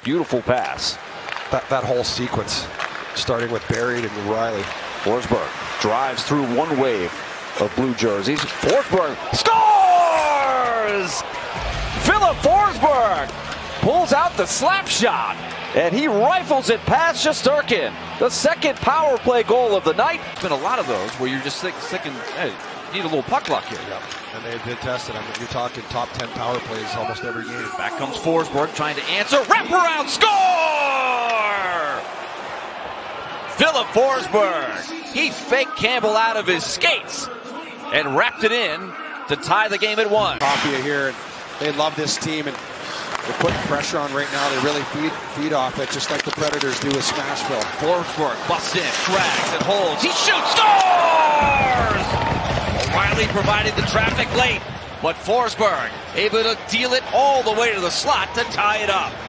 beautiful pass. That whole sequence, starting with Buried and Riley. Forsberg drives through one wave of blue jerseys. Forsberg scores! Philip Forsberg pulls out the slap shot, and he rifles it past Shesterkin. The second power play goal of the night. There's been a lot of those where you're just thinking, hey, you need a little puck luck here. Yep. And they've been tested. I mean, you're talking top 10 power plays almost every game. Back comes Forsberg trying to answer. Wraparound score! Philip Forsberg. He faked Campbell out of his skates and wrapped it in to tie the game at 1. Coffee here, and they love this team, and they're putting pressure on right now. They really feed off it, just like the Predators do with Smashville. Forsberg busts in, drags and holds. He shoots, scores! O'Reilly provided the traffic late, but Forsberg able to deal it all the way to the slot to tie it up.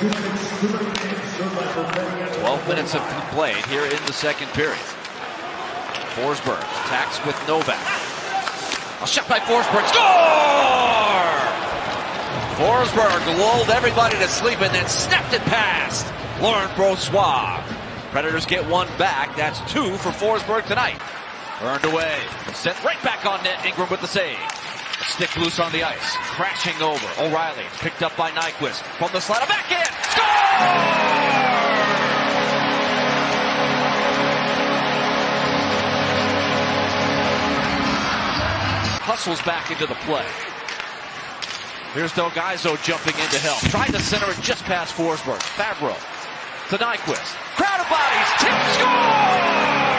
12 minutes have been played here in the second period. Forsberg attacks with Novak. A shot by Forsberg. Score! Forsberg lulled everybody to sleep and then snapped it past Laurent Brossoit. Predators get one back. That's 2 for Forsberg tonight. Earned away. Sent right back on net. Ingram with the save. A stick loose on the ice. Crashing over. O'Reilly picked up by Nyquist. From the slide, a backhand. Score! Hustles back into the play. Here's Delgaizo jumping in to help. Tried to center it just past Forsberg. Fabro to Nyquist. Crowd of bodies. Tip, score!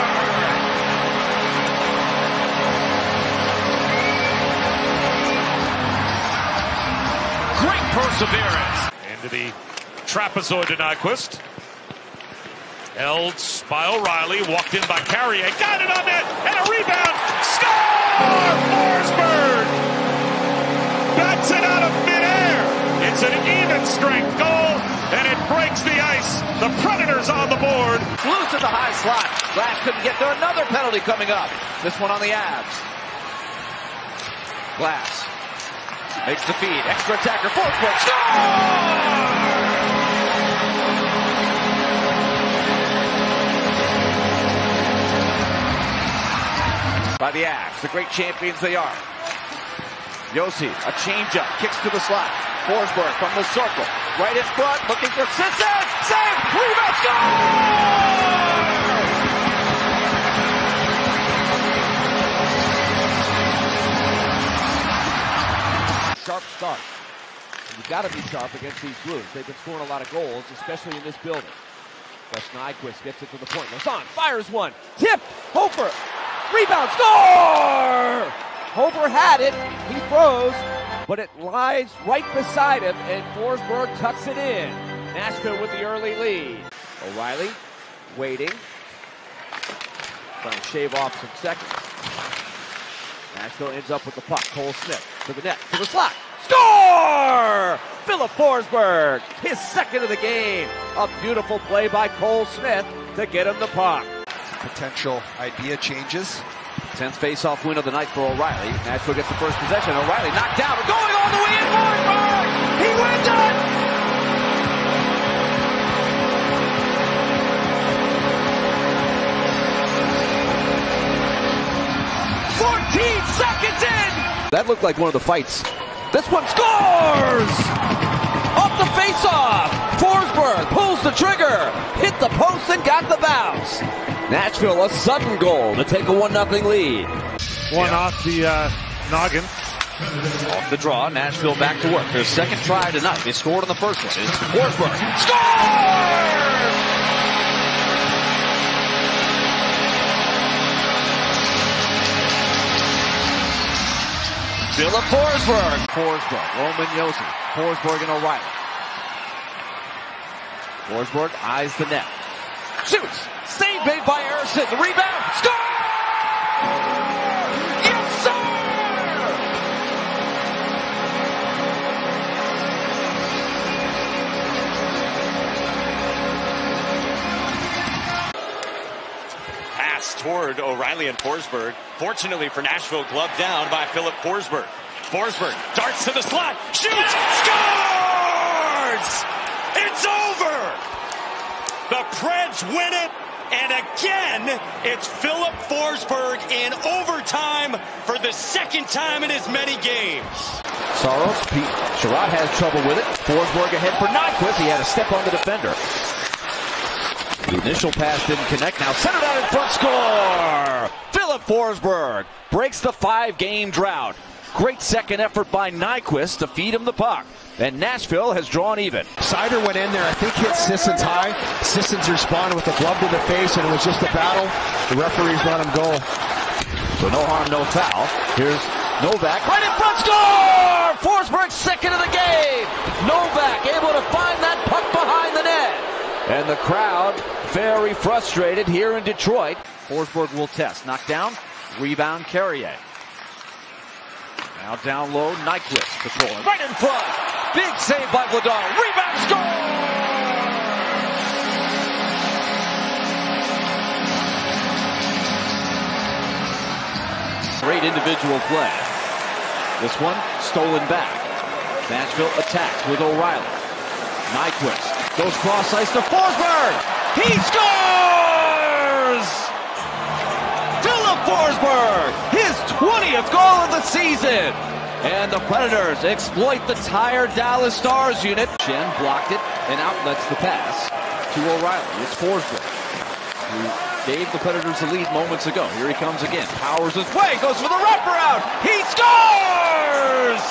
Great perseverance. Into the trapezoid to Nyquist. Held by O'Reilly. Walked in by Carrier. Got it on net. And a rebound. Score! Forsberg bats it out of midair. It's an even strength goal, and it breaks the ice. The Predators on the board. Loose in the high slot. Glass couldn't get there. Another penalty coming up. This one on the Avs. Glass makes the feed. Extra attacker. Forsberg. Score! By the Avs, the great champions they are. Josi, a changeup, kicks to the slot. Forsberg from the circle, right in front, looking for Sisson. Save, rebound, score! Sharp start. And you've got to be sharp against these Blues. They've been scoring a lot of goals, especially in this building. Wes Nyquist gets it to the point. Lauzon fires one. Tip, Hofer. Rebound, score! Hofer had it, he froze, but it lies right beside him, and Forsberg tucks it in. Nashville with the early lead. O'Reilly waiting, trying to shave off some seconds. Nashville ends up with the puck. Cole Smith to the net, to the slot. Score! Philip Forsberg, his second of the game. A beautiful play by Cole Smith to get him the puck. Potential idea changes. 10th face-off win of the night for O'Reilly. Nashville gets the first possession. O'Reilly knocked down, but going all the way in. Forsberg! He wins it! Seconds in! That looked like one of the fights. This one scores! Off the face-off! Forsberg pulls the trigger, hit the post and got the bounce. Nashville a sudden goal to take a 1-0 lead. One off the noggin. Off the draw, Nashville back to work. Their second try tonight. They scored on the first one. It's Forsberg. Scores! Philip Forsberg. Roman Josi. Forsberg and O'Reilly. Forsberg eyes the net. Shoots. Save made by Ersson. The rebound. Score! Yes, sir! Pass toward O'Reilly and Forsberg. Fortunately for Nashville, gloved down by Philip Forsberg. Forsberg darts to the slot. Shoots! Scores! It's over! The Preds win it. And again, it's Philip Forsberg in overtime for the second time in as many games. Saros, Pete Sherratt has trouble with it. Forsberg ahead for Nyquist. He had a step on the defender. The initial pass didn't connect. Now centered out in front, score! Philip Forsberg breaks the 5-game drought. Great second effort by Nyquist to feed him the puck. And Nashville has drawn even. Sider went in there, I think hit Sissons high. Sissons responded with a glove to the face, and it was just a battle. The referees let him go. So no harm, no foul. Here's Novak, right in front, score! Forsberg second of the game. Novak able to find that puck behind the net. And the crowd very frustrated here in Detroit. Forsberg will test, knocked down, rebound Carrier. Now down low, Nyquist patrolling right in front. Big save by Vladar. Rebound, score! Great individual play. This one stolen back. Nashville attacks with O'Reilly. Nyquist goes cross ice to Forsberg. He scores! Philip Forsberg, his 20th goal of the season. And the Predators exploit the tired Dallas Stars unit. Shen blocked it and outlets the pass to O'Reilly. It's Forsberg, who gave the Predators the lead moments ago. Here he comes again. Powers his way, goes for the wraparound. He scores!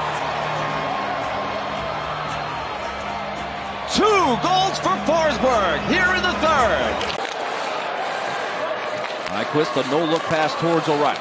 2 goals for Forsberg here in the third. Nyquist, a no-look pass towards O'Reilly.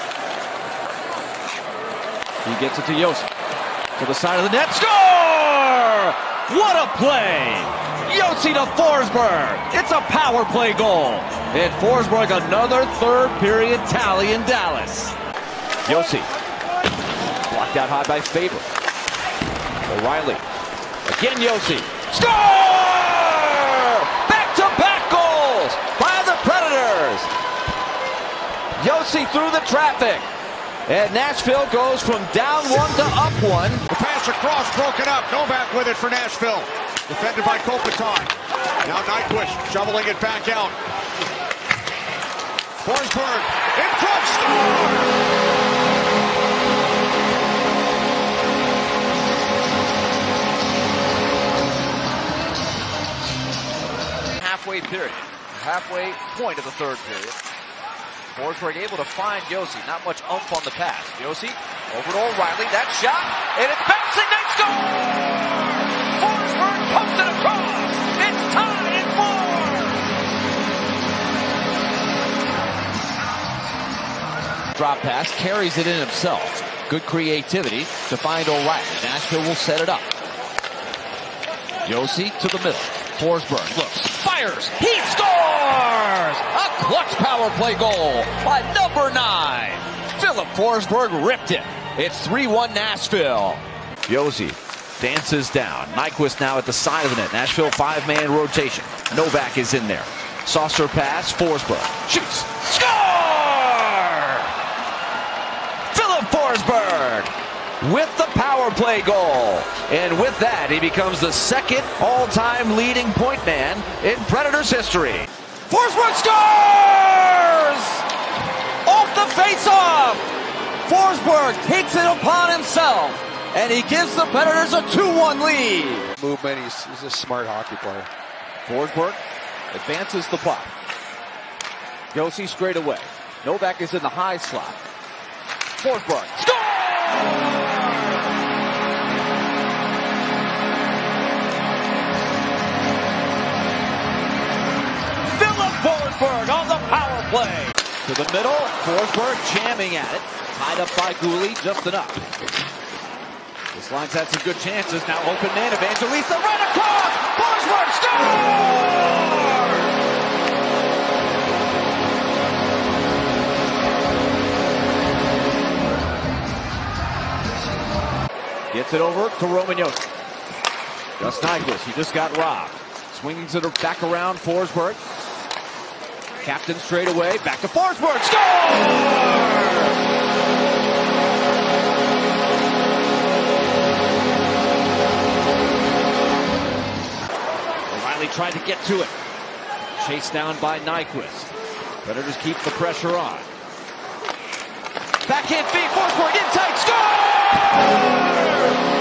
He gets it to Josi. To the side of the net. Score! What a play! Josi to Forsberg. It's a power play goal. And Forsberg another third period tally in Dallas. Josi. Blocked out high by Faber. O'Reilly. Again Josi. Score! Back-to-back goals by the Predators. Josi through the traffic. And Nashville goes from down 1 to up 1. The pass across, broken up. Novak with it for Nashville. Defended by Kopitar. Now Nyquist shoveling it back out. Forsberg in front, score! Halfway period. Halfway point of the third period. Forsberg able to find Josi. Not much oomph on the pass. Josi over to O'Reilly. That shot. And it's bouncing. They score! Forsberg pumps it across. It's tied at 4. Drop pass. Carries it in himself. Good creativity to find O'Reilly. Nashville will set it up. Josi to the middle. Forsberg looks, fires, he scores! A clutch power play goal by number 9. Philip Forsberg ripped it. It's 3-1 Nashville. Josi dances down. Nyquist now at the side of the net. Nashville 5-man rotation. Novak is in there. Saucer pass, Forsberg shoots, score! Philip Forsberg with the power play goal. And with that, he becomes the second all-time leading point man in Predators history. Forsberg scores! Off the face-off! Forsberg takes it upon himself, and he gives the Predators a 2-1 lead. Movement, he's a smart hockey player. Forsberg advances the puck. Josi straight away. Novak is in the high slot. Forsberg scores! Forsberg on the power play. To the middle, Forsberg jamming at it. Tied up by Gouli, just enough. This line's had some good chances. Now open man, Evangelista right across. Forsberg scores! Gets it over to Roman Josi. Just Nyquist, he just got robbed. Swinging to the back around Forsberg. Captain straight away, back to Forsberg, score! O'Reilly tried to get to it. chased down by Nyquist. Predators keep the pressure on. Backhand feed, Forsberg in tight, score!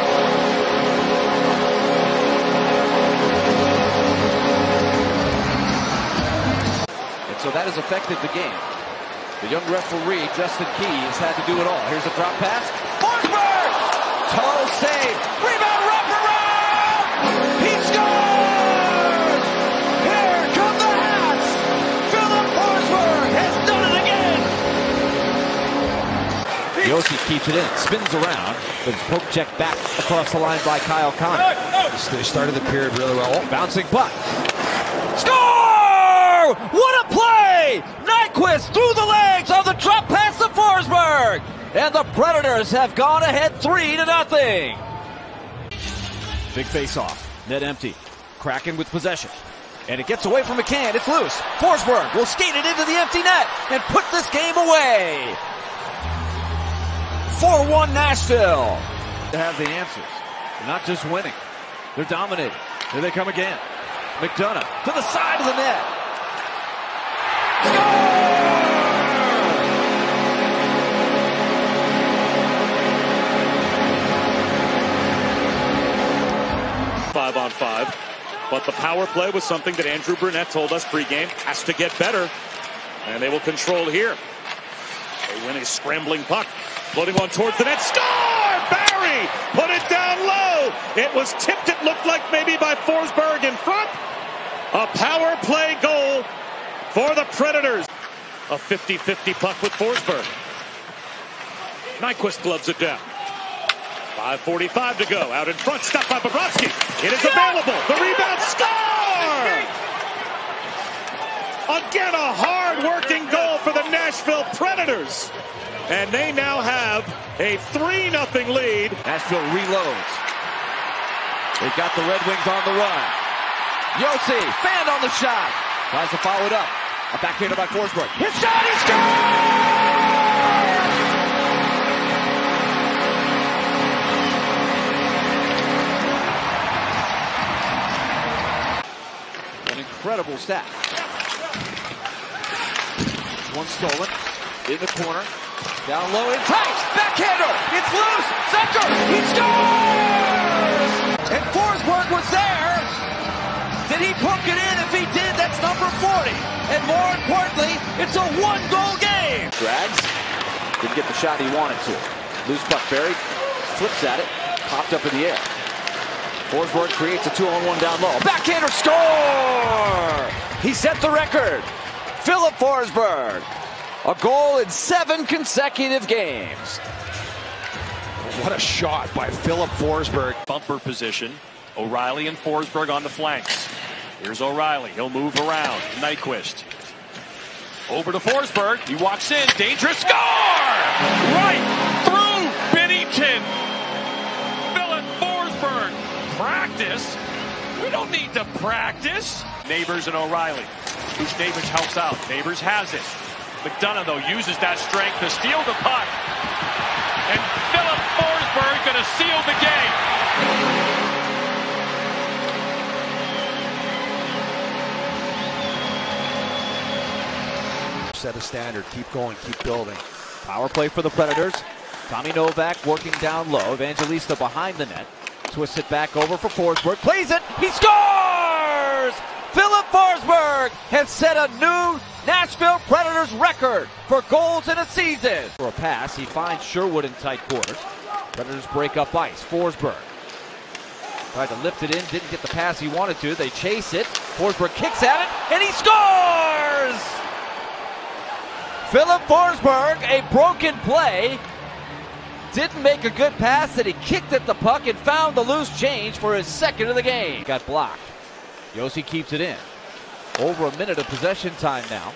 So that has affected the game. The young referee, Justin Key, has had to do it all. Here's a drop pass. Forsberg! Total save. Rebound, wraparound! He scores! Here come the Hats! Philip Forsberg has done it again! Josi keeps it in, spins around, but it's poke check back across the line by Kyle Connor. They started the period really well. Bouncing puck. Score! What a play! Nyquist through the legs on the drop pass to Forsberg. And the Predators have gone ahead 3-0. Big face-off. Net empty. Kraken with possession. And it gets away from McCann. It's loose. Forsberg will skate it into the empty net and put this game away. 4-1 Nashville. They have the answers. They're not just winning. They're dominating. Here they come again. McDonough to the side of the net. Score! 5-on-5. But the power play was something that Andrew Brunette told us pregame has to get better. And they will control here. They win a scrambling puck. Floating one towards the net. Score! Barry put it down low. It was tipped, it looked like maybe by Forsberg in front. A power play goal for the Predators. A 50-50 puck with Forsberg. Nyquist gloves it down. 5:45 to go. Out in front, stopped by Bobrovsky. It is available. The rebound, score! Again, a hard-working goal for the Nashville Predators. And they now have a 3-0 lead. Nashville reloads. They've got the Red Wings on the run. Josi, fan on the shot. Tries to follow it up. A backhander by Forsberg. His shot, he scores! An incredible stat. One stolen. In the corner. Down low, in tight. Backhander. It's loose. Center. He scores! And Forsberg was there. Did he poke it in? If he did, that's number 40. And more importantly, it's a one-goal game. Drags. Didn't get the shot he wanted to. Loose puck buried. Flips at it. Popped up in the air. Forsberg creates a 2-on-1 down low. Backhander, score! He set the record. Philip Forsberg. A goal in 7 consecutive games. What a shot by Philip Forsberg. Bumper position. O'Reilly and Forsberg on the flanks. Here's O'Reilly. He'll move around. Nyquist. Over to Forsberg. He walks in. Dangerous score! Right through Binnington. Philip Forsberg. Practice? We don't need to practice. Neighbors and O'Reilly. Who's Neighbors helps out. Neighbors has it. McDonough, though, uses that strength to steal the puck. And Philip Forsberg going to seal the game. Set a standard. Keep going. Keep building. Power play for the Predators. Tommy Novak working down low. Evangelista behind the net. Twists it back over for Forsberg. Plays it. He scores! Philip Forsberg has set a new Nashville Predators record for goals in a season. For a pass, he finds Sherwood in tight quarters. Predators break up ice. Forsberg tried to lift it in. Didn't get the pass he wanted to. They chase it. Forsberg kicks at it. And he scores! Philip Forsberg, a broken play. Didn't make a good pass, and he kicked at the puck and found the loose change for his second of the game. Got blocked. Josi keeps it in. Over a minute of possession time now.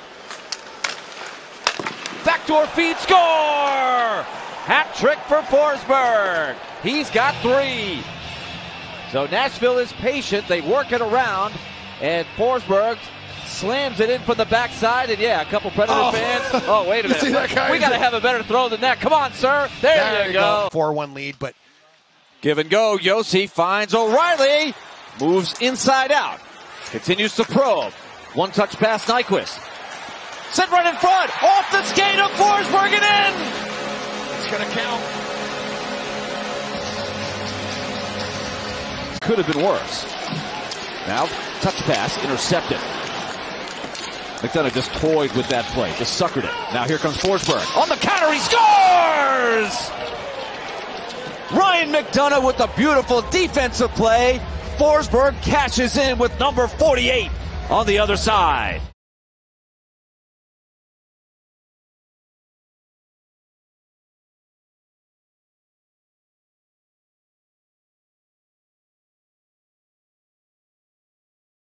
Backdoor feed, score! Hat trick for Forsberg. He's got 3. So Nashville is patient. They work it around, and Forsberg slams it in from the backside, and yeah, a couple Predator fans. Oh, wait a minute. We got to have a better throw than that. Come on, sir. There you go. 4-1 lead, but give and go. Josi finds O'Reilly. Moves inside out. Continues to probe. One-touch pass, Nyquist. Sent right in front. Off the skate of Forsberg and in. It's going to count. Could have been worse. Now, touch pass, intercepted. McDonough just toyed with that play, just suckered it. Now here comes Forsberg. On the counter, he scores! Ryan McDonough with a beautiful defensive play. Forsberg cashes in with number 48 on the other side.